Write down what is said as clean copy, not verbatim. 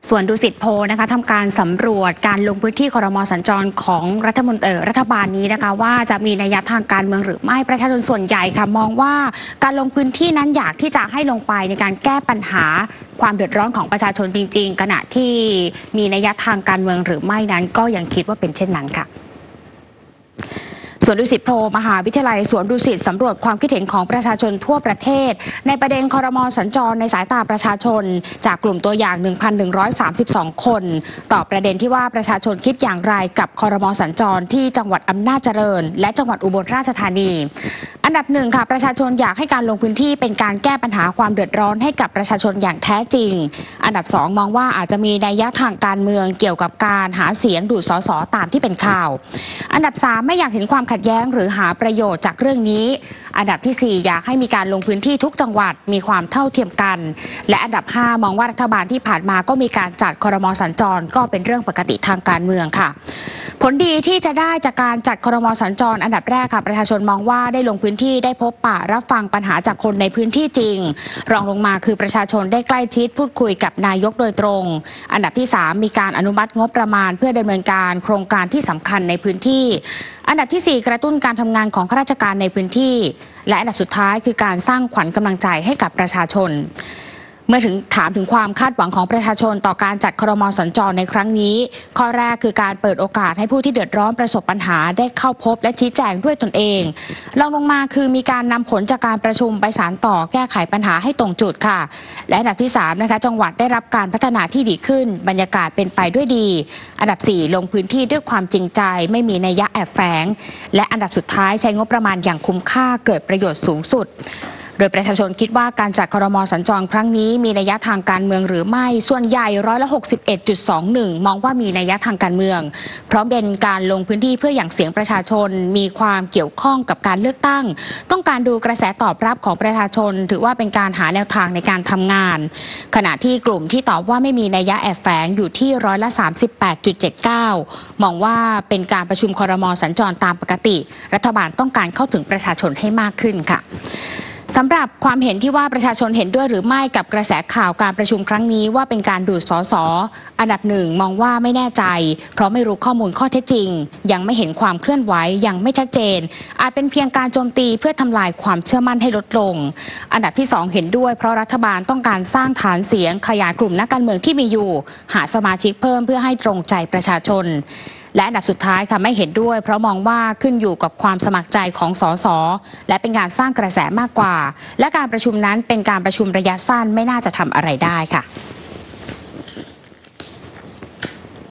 ส่วนดุสิตโพลนะคะทำการสำรวจการลงพื้นที่ครม.สัญจรของรัฐบาลนี้นะคะว่าจะมีนัยทางการเมืองหรือไม่ประชาชนส่วนใหญ่ค่ะมองว่าการลงพื้นที่นั้นอยากที่จะให้ลงไปในการแก้ปัญหาความเดือดร้อนของประชาชนจริงๆขณะที่มีนัยทางการเมืองหรือไม่นั้นก็ยังคิดว่าเป็นเช่นนั้นค่ะส่วนดุสิตโพลมหาวิทยาลัยสวนดุสิตสำรวจความคิดเห็นของประชาชนทั่วประเทศในประเด็นครม.สัญจรในสายตาประชาชนจากกลุ่มตัวอย่าง 1,132 คนต่อประเด็นที่ว่าประชาชนคิดอย่างไรกับครม.สัญจรที่จังหวัดอำนาจเจริญและจังหวัดอุบลราชธานีอันดับหนึ่งค่ะประชาชนอยากให้การลงพื้นที่เป็นการแก้ปัญหาความเดือดร้อนให้กับประชาชนอย่างแท้จริงอันดับสองมองว่าอาจจะมีนัยทางการเมืองเกี่ยวกับการหาเสียงดูดสสตามที่เป็นข่าวอันดับสามไม่อยากเห็นความขัดแย้งหรือหาประโยชน์จากเรื่องนี้อันดับที่4อยากให้มีการลงพื้นที่ทุกจังหวัดมีความเท่าเทียมกันและอันดับ5มองว่ารัฐบาลที่ผ่านมาก็มีการจัดครม.สัญจรก็เป็นเรื่องปกติทางการเมืองค่ะผลดีที่จะได้จากการจัดครม.สัญจรอันดับแรกค่ะประชาชนมองว่าได้ลงพื้นที่ได้พบปะรับฟังปัญหาจากคนในพื้นที่จริงรองลงมาคือประชาชนได้ใกล้ชิดพูดคุยกับนายกโดยตรงอันดับที่3มีการอนุมัติงบประมาณเพื่อดำเนินการโครงการที่สำคัญในพื้นที่อันดับที่4กระตุ้นการทำงานของข้าราชการในพื้นที่และอันดับสุดท้ายคือการสร้างขวัญกำลังใจให้กับประชาชนเมื่อถามถึงความคาดหวังของประชาชนต่อการจัดครม.สัญจรในครั้งนี้ข้อแรกคือการเปิดโอกาสให้ผู้ที่เดือดร้อนประสบปัญหาได้เข้าพบและชี้แจงด้วยตนเองรองลงมาคือมีการนำผลจากการประชุมไปสานต่อแก้ไขปัญหาให้ตรงจุดค่ะและอันดับที่3นะคะจังหวัดได้รับการพัฒนาที่ดีขึ้นบรรยากาศเป็นไปด้วยดีอันดับ4ลงพื้นที่ด้วยความจริงใจไม่มีนัยแอบแฝงและอันดับสุดท้ายใช้งบประมาณอย่างคุ้มค่าเกิดประโยชน์สูงสุดโดยประชาชนคิดว่าการจัดครม.สัญจรครั้งนี้มีนัยทางการเมืองหรือไม่ส่วนใหญ่61.21%มองว่ามีนัยทางการเมืองเพราะเป็นการลงพื้นที่เพื่อหยั่งเสียงประชาชนมีความเกี่ยวข้องกับการเลือกตั้งต้องการดูกระแสตอบรับของประชาชนถือว่าเป็นการหาแนวทางในการทำงานขณะที่กลุ่มที่ตอบว่าไม่มีนัยแอบแฝงอยู่ที่38.79%มองว่าเป็นการประชุมครม.สัญจรตามปกติรัฐบาลต้องการเข้าถึงประชาชนให้มากขึ้นค่ะสำหรับความเห็นที่ว่าประชาชนเห็นด้วยหรือไม่กับกระแสข่าวการประชุมครั้งนี้ว่าเป็นการดูดสสอันดับ1มองว่าไม่แน่ใจเพราะไม่รู้ข้อมูลข้อเท็จจริงยังไม่เห็นความเคลื่อนไหวยังไม่ชัดเจนอาจเป็นเพียงการโจมตีเพื่อทำลายความเชื่อมั่นให้ลดลงอันดับที่2เห็นด้วยเพราะรัฐบาลต้องการสร้างฐานเสียงขยายกลุ่มนักการเมืองที่มีอยู่หาสมาชิกเพิ่มเพื่อให้ตรงใจประชาชนและอันดับสุดท้ายค่ะไม่เห็นด้วยเพราะมองว่าขึ้นอยู่กับความสมัครใจของสสและเป็นการสร้างกระแสมากกว่าและการประชุมนั้นเป็นการประชุมระยะสั้นไม่น่าจะทำอะไรได้ค่ะ